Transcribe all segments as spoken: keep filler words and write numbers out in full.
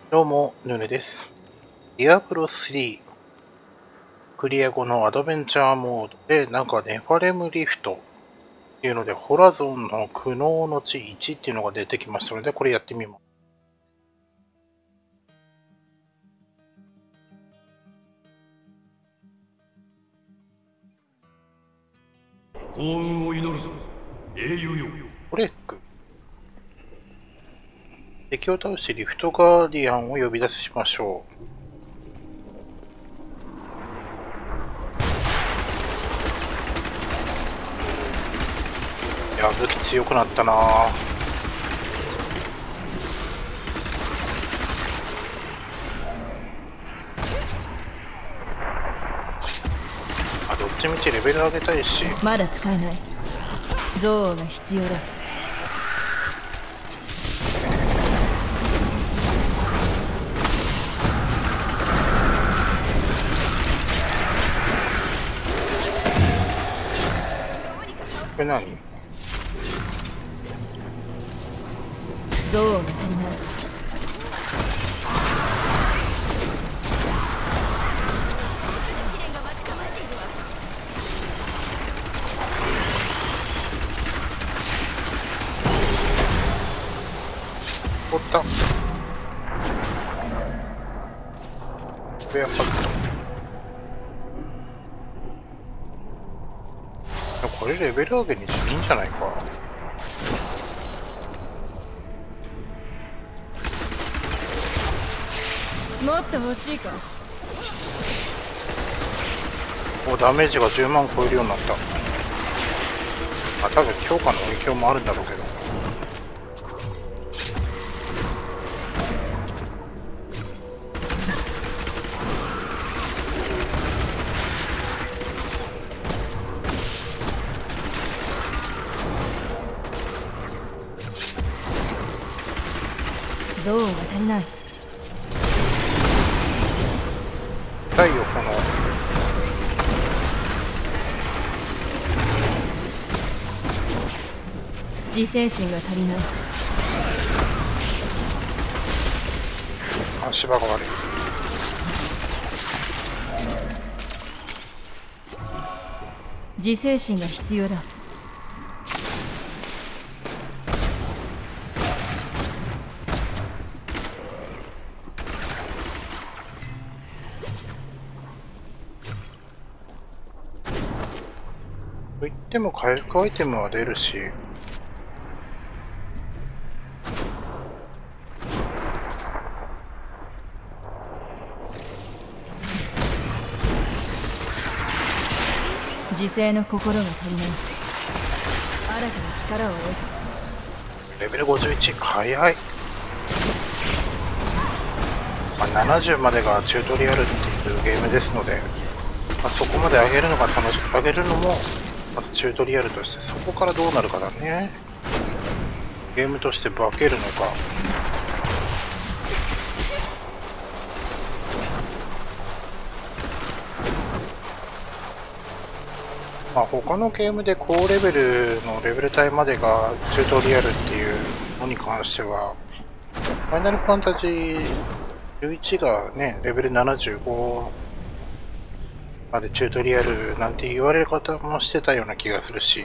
どうも、ヌネです。ディアブロスリー、クリア後のアドベンチャーモードで、なんかネファレムリフトっていうので、ホラゾンの苦悩の地いちっていうのが出てきましたので、これやってみます。 幸運を祈るぞ、英雄よ。 ブレック。敵を倒してリフトガーディアンを呼び出しましょう。いや、武器強くなったなぁ。あ、どっちみちレベル上げたいし。 まだ使えない。憎悪が必要だ。 これ何？ 憎悪が足りない。 おった。これやっぱこれレベル上げにしていいんじゃないか。 もっと欲しいか。 お、ダメージがじゅうまん超えるようになった。あ、多分強化の影響もあるんだろうけど。 憎悪が足りない。 痛いよこの。 自制心が足りない。 足場が悪い。 自制心が必要だ。 といっても回復アイテムは出るし。 自制の心が足りない。新たな力を得た。 レベルごじゅういち、早い。まあ、ななじゅうまでがチュートリアルっていうゲームですので、まあ、そこまで上げるのが楽しく、上げるのもまたチュートリアルとして、そこからどうなるかだね。ゲームとして化けるのか。まあ、他のゲームで高レベルのレベル帯までがチュートリアルっていうのに関しては、ファイナルファンタジーじゅういちがね、レベルななじゅうごまでチュートリアルなんて言われ方もしてたような気がするし。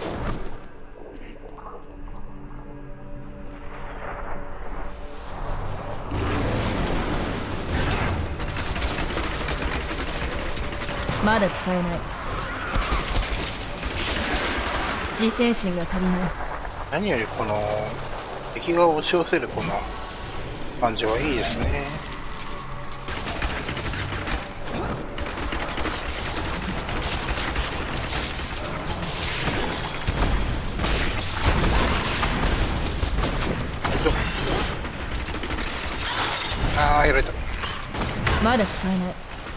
まだ使えない。自制心が足りない。 何よりこの敵が押し寄せるこの感じはいいですね。ああ、やられた。 まだ使えない。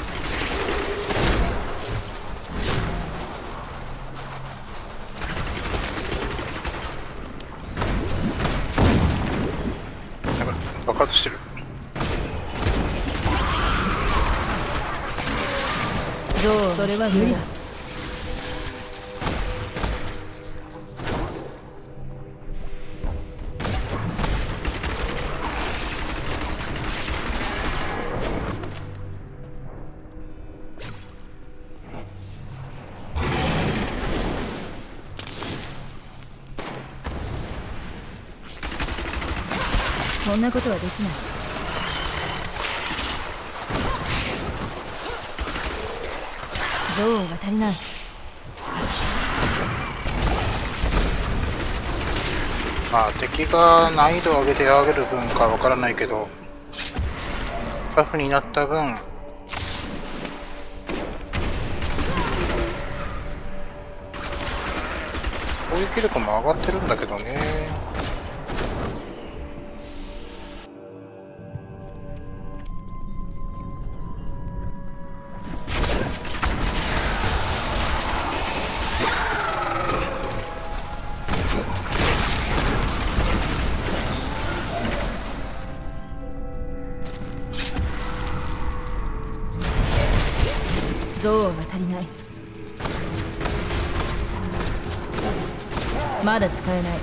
やばい、爆発してる。 どうそれは無理だ。 そんなことはできない。憎悪が足りない。 まあ敵が難易度を上げて上げる分かわからないけど、タフになった分攻撃力も上がってるんだけどね。 憎悪が足りない。まだ使えない。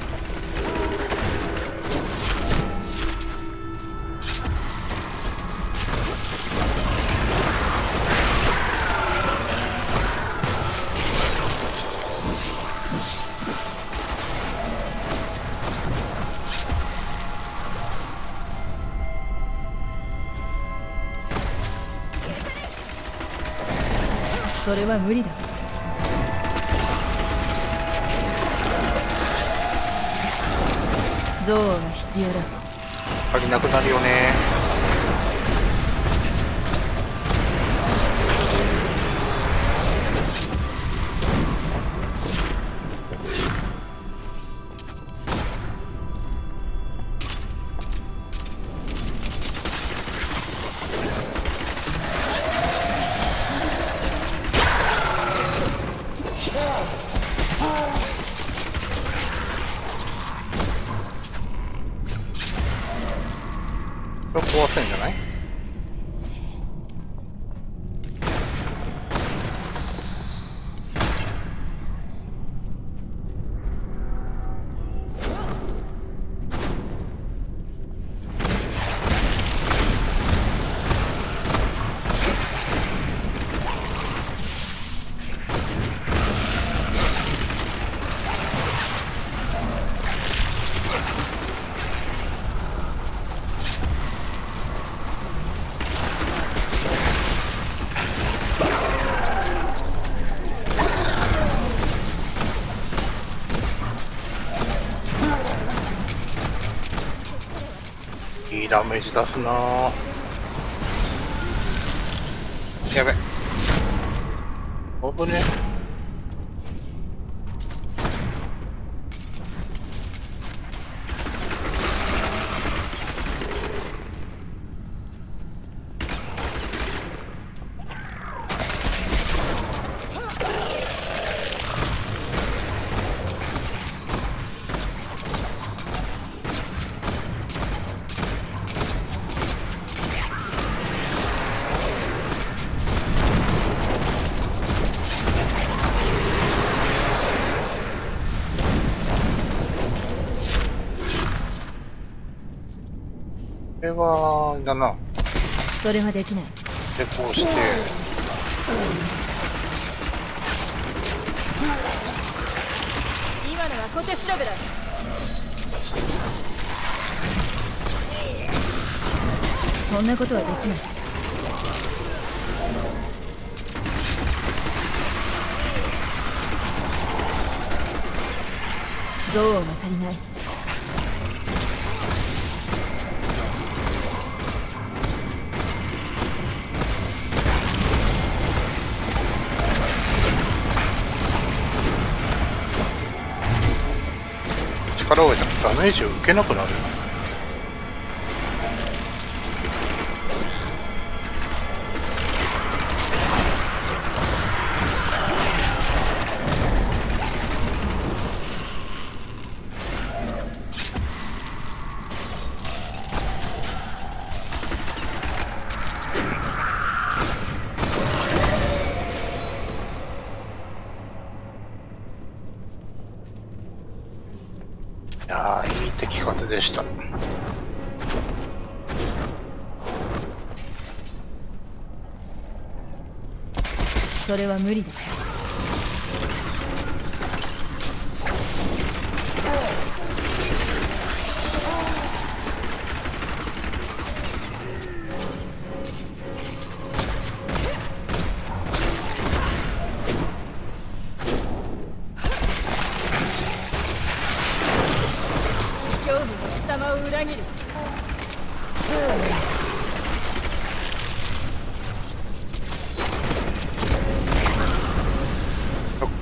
それは無理だ。憎悪が必要だ。 足りなくなるよね。これ壊せんじゃない？いいダメージ出すなぁ。やべ。危ね。これはだな。 それはできない。 でこうして今のは小手調べだ。そんなことはできない。憎悪が足りない。 力を入れたらダメージを受けなくなる。いやー、いい敵数でした。 それは無理だ。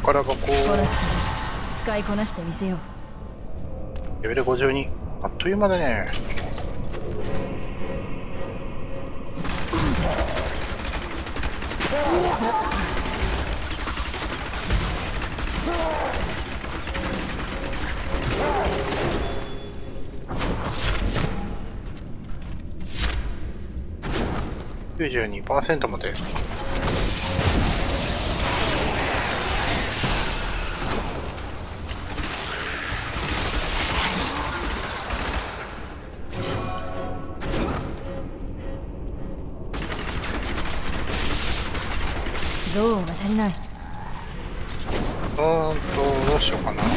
力がここの力う使いこなしてみせよう。 レベルごじゅうに、あっという間だね。きゅうじゅうにパーセント まで。 憎悪が足りない。 うーんとどうしようかな。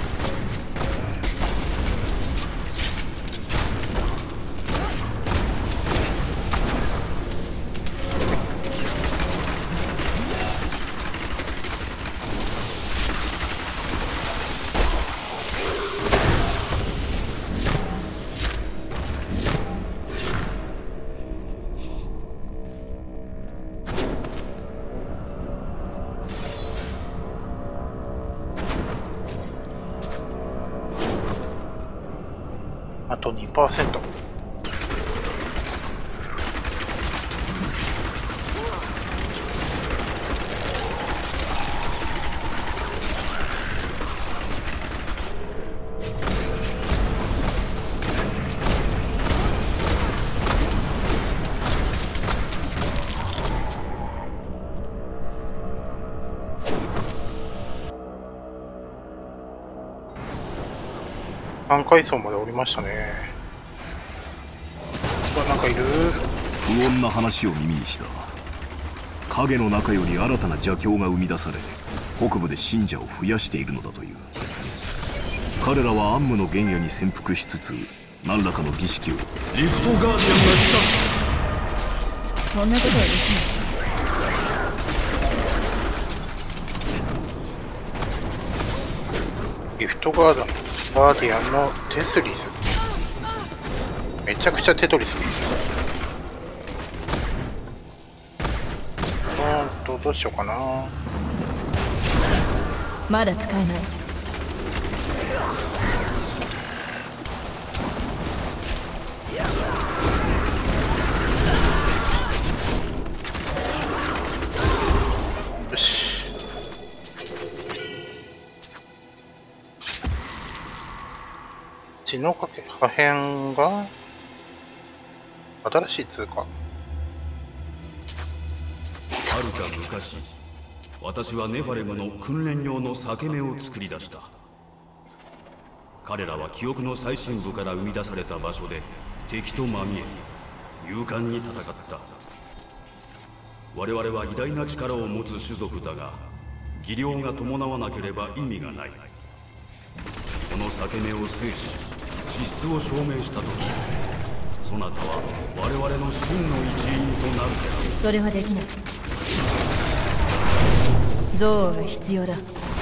あと にパーセント。半階層まで降りましたね。うわ、なんかいる。 不穏な話を耳にした。影の中より新たな邪教が生み出され、北部で信者を増やしているのだという。彼らは暗夢の原野に潜伏しつつ、何らかの儀式を。 リフトガーディアンが来た。 そんなことはできない。 リフトガードのガーディアンのテスリス。めちゃくちゃテトリス。うーんとどうしようかな。 まだ使えない。 よし。血のかけ破片が新しい通貨。 はるか昔、私はネファレムの訓練用の裂け目を作り出した。彼らは記憶の最深部から生み出された場所で敵とまみえ勇敢に戦った。我々は偉大な力を持つ種族だが、技量が伴わなければ意味がない。この裂け目を制し資質を証明したとき、そなたは我々の真の一員となるである。 それはできない。憎悪が必要だ。 よ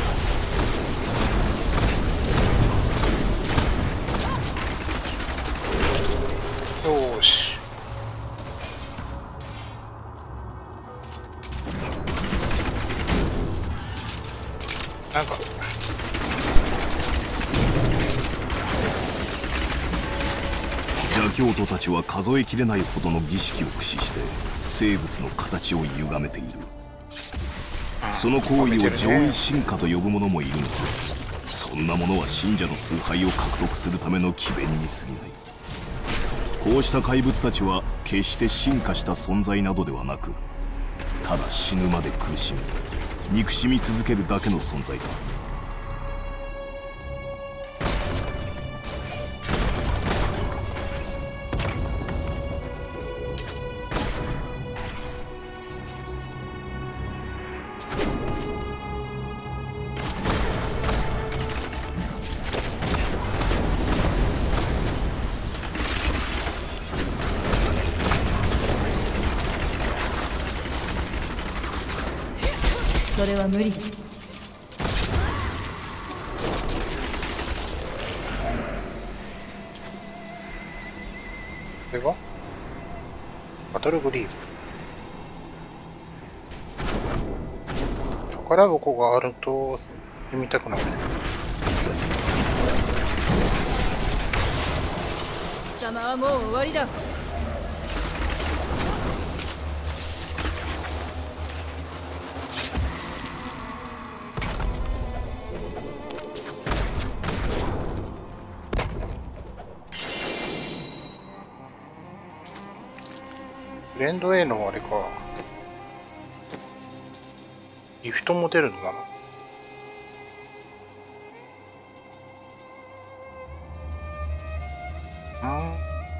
ーし。なんか邪教徒たちは数えきれないほどの儀式を駆使して生物の形を歪めている。その行為を上位進化と呼ぶ者もいるが、そんなものは信者の崇拝を獲得するための詭弁に過ぎない。こうした怪物たちは決して進化した存在などではなく、ただ死ぬまで苦しみ憎しみ続けるだけの存在だ。 それは無理だ。 これはバトルグリーブ。 宝箱があると読みたくなる。 貴様はもう終わりだ。 フレンド A のあれか。ギフトも出るのかな。うん。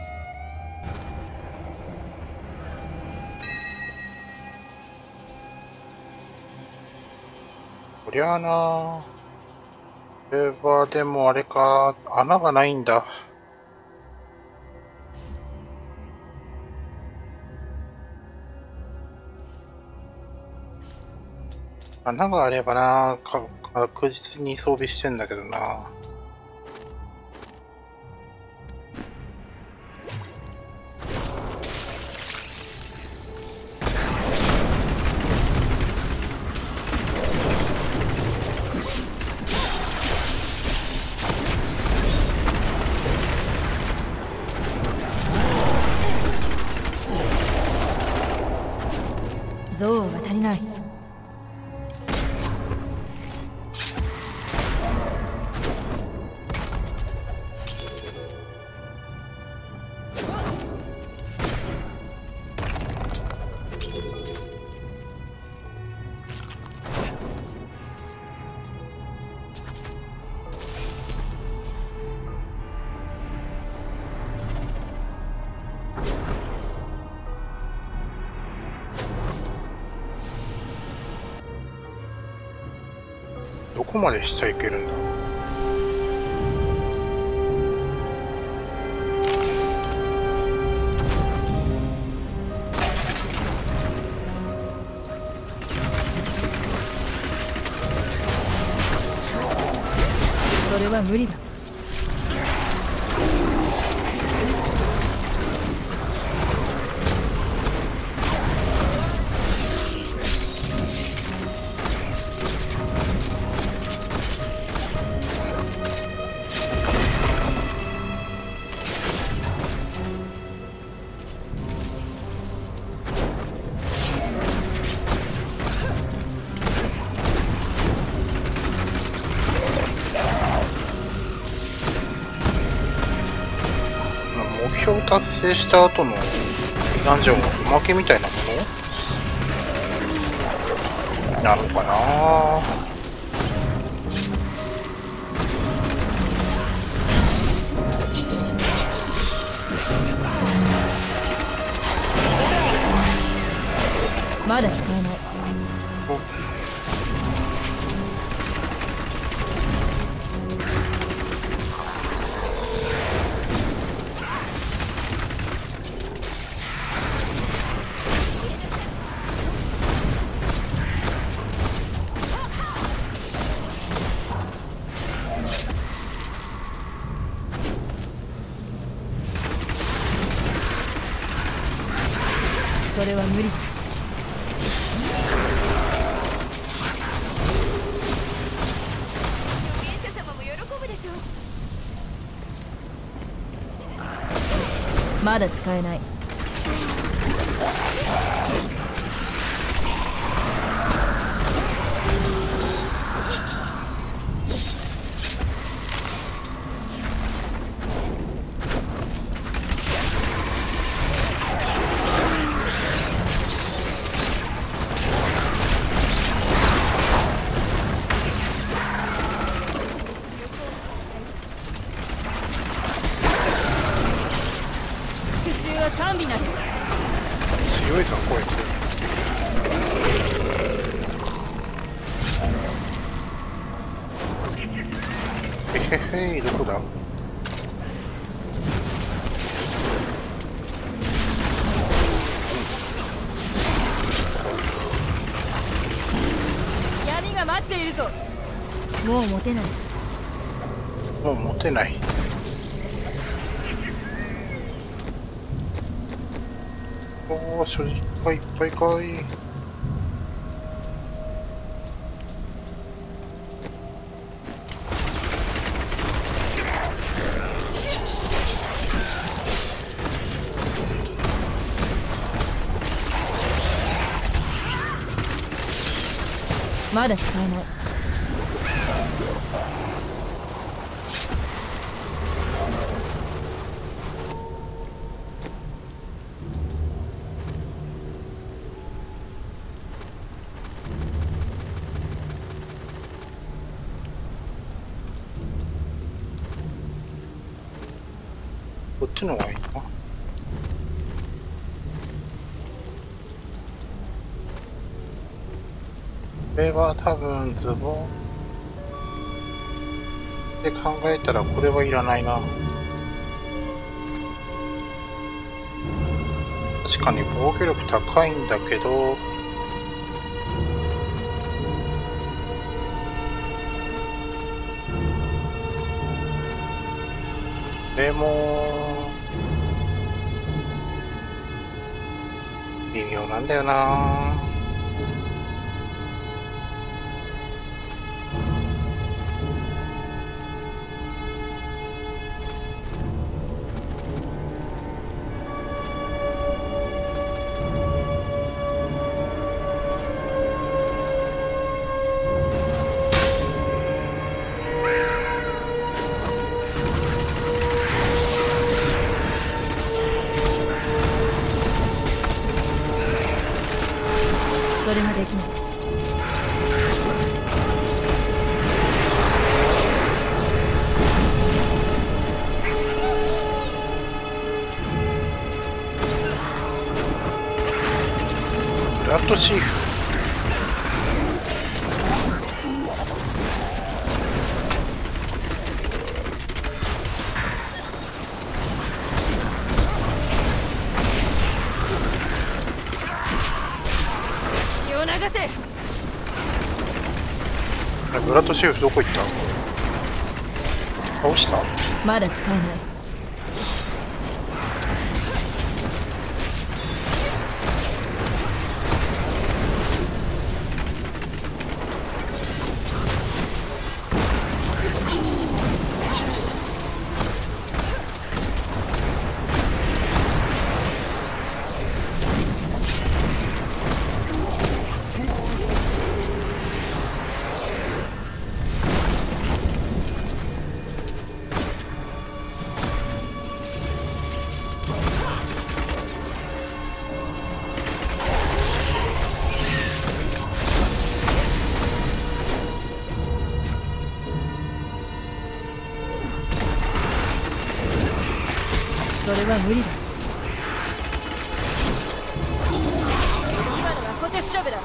こりゃあな。これはでもあれか、穴がないんだ。穴があればな、か確実に装備してんだけどな。 憎悪が足りない。 どこまで下行けるんだ。 それは無理だ。 目標達成した後のダンジョンはおまけみたいなものなのかな。 まだ使えない。それは無理だ。 預言者様も喜ぶでしょう。 まだ使えない。甘美なり。 強いぞこいつ。へへへ、どこだ。 闇が待っているぞ。もう持てない。 もう持てない。おお、所持がいっぱいかい。 まだ使えない。 こっちの方がいいな。これは多分ズボンで考えたらこれはいらないな。確かに防御力高いんだけど、でも微妙なんだよな。 それができない。 ブラッドシーフ。ブラッドシェフどこ行った？倒した？ まだ使えない。それは無理だ。今のは小手調べだ。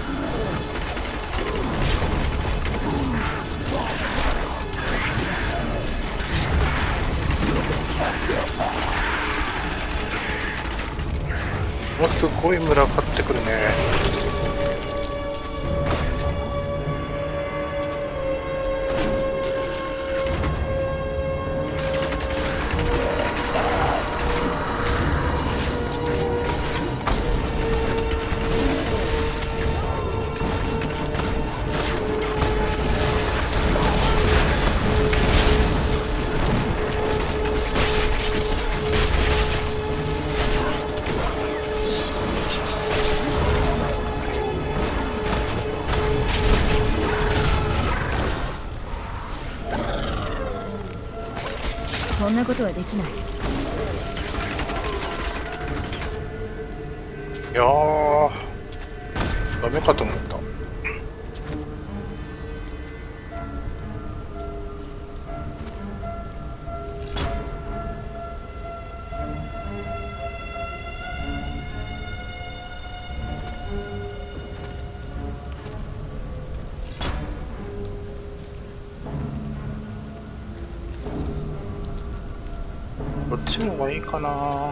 もうすごい群がってくるね。 そんなことはできない。 いやー、ダメかと思った。こっちの方がいいかな。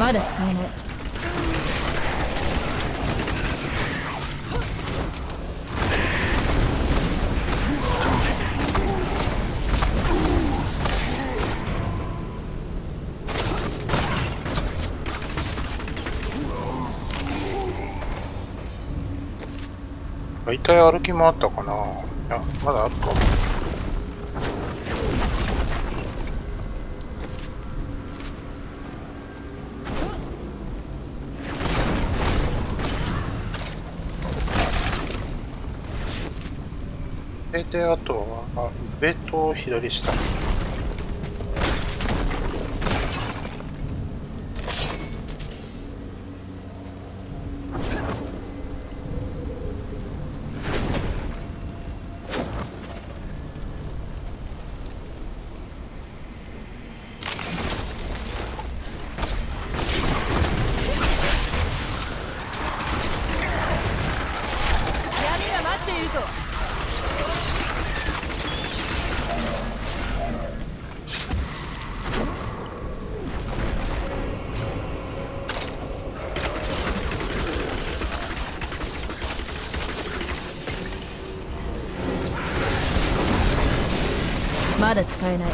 まだ使えない。 大体歩き回ったかな。いや、まだあるか。大体あとは上と左下。 闇が待っているぞ。まだ使えない。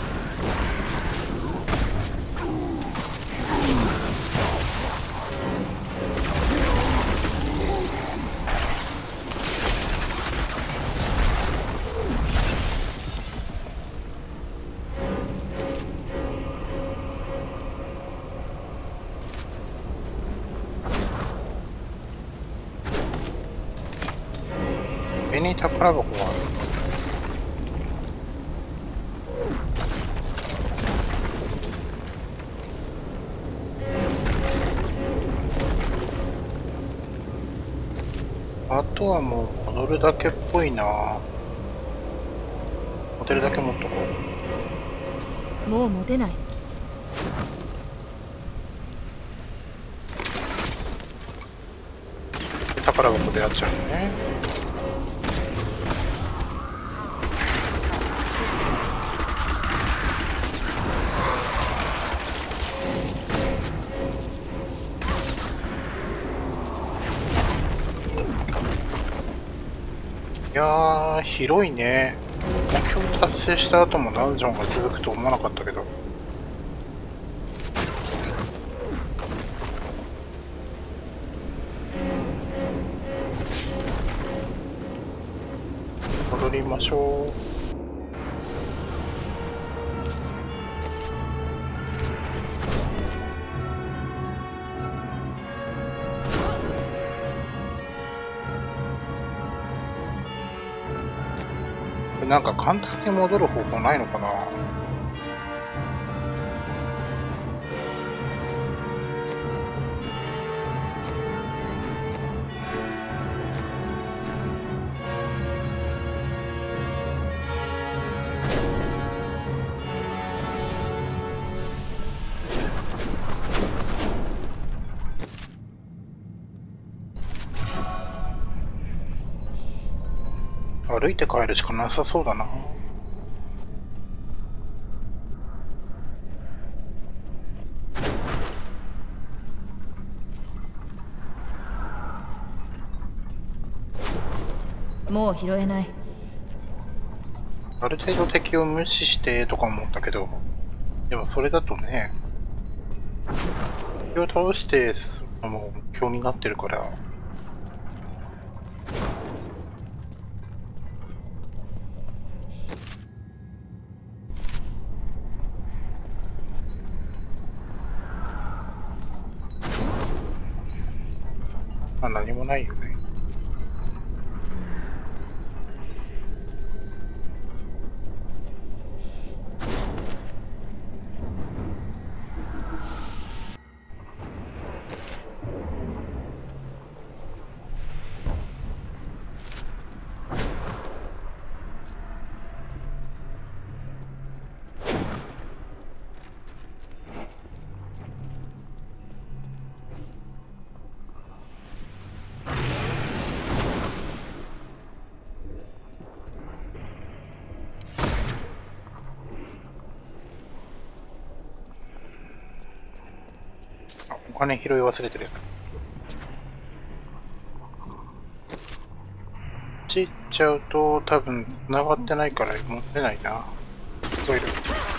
上に宝箱がある。あとはもう戻るだけっぽいな。持てるだけ持っとこう。 もう持てない。 宝箱でやっちゃうのね。いやー、広いね。目標達成した後もダンジョンが続くと思わなかったけど。戻りましょう。なんか簡単に戻る方法ないのかな。歩いて帰るしかなさそうだな。 もう拾えない。 ある程度敵を無視してとか思ったけど、でもそれだとね、敵を倒してもう目標になってるから。まあ何もないよね。 金拾い忘れてるやつ。こっち行っちゃうと多分繋がってないから持ってないな。トイレ。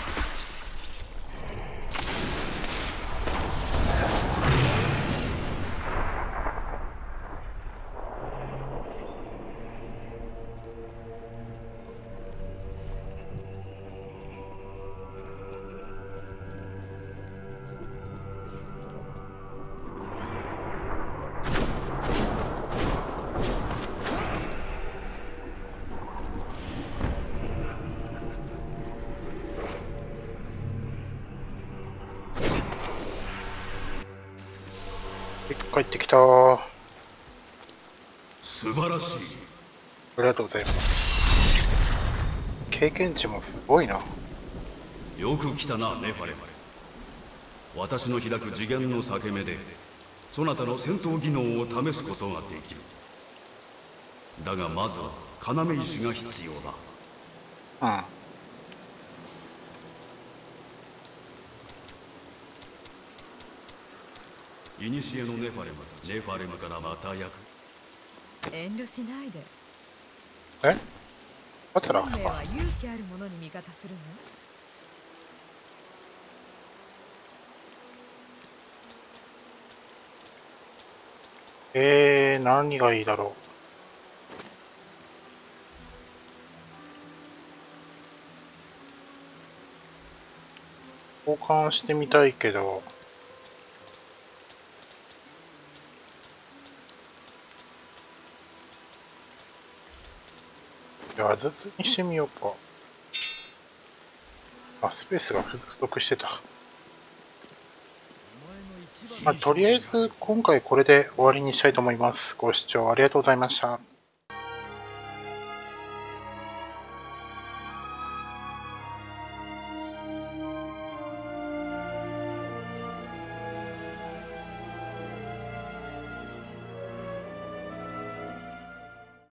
帰ってきたー。 素晴らしい。 ありがとうございます。経験値もすごいな。 よく来たな、ネファレ。私の開く次元の裂け目でそなたの戦闘技能を試すことができる。だがまずは要石が必要だ。 うん。 古のネファレムネファレムからまた役。 遠慮しないで。 え？あったら運命は勇気ある者に味方するの。 えー、何がいいだろう。交換してみたいけど。話術にしてみようか。あ、スペースが不足してた。まあ、とりあえず今回これで終わりにしたいと思います。ご視聴ありがとうございました。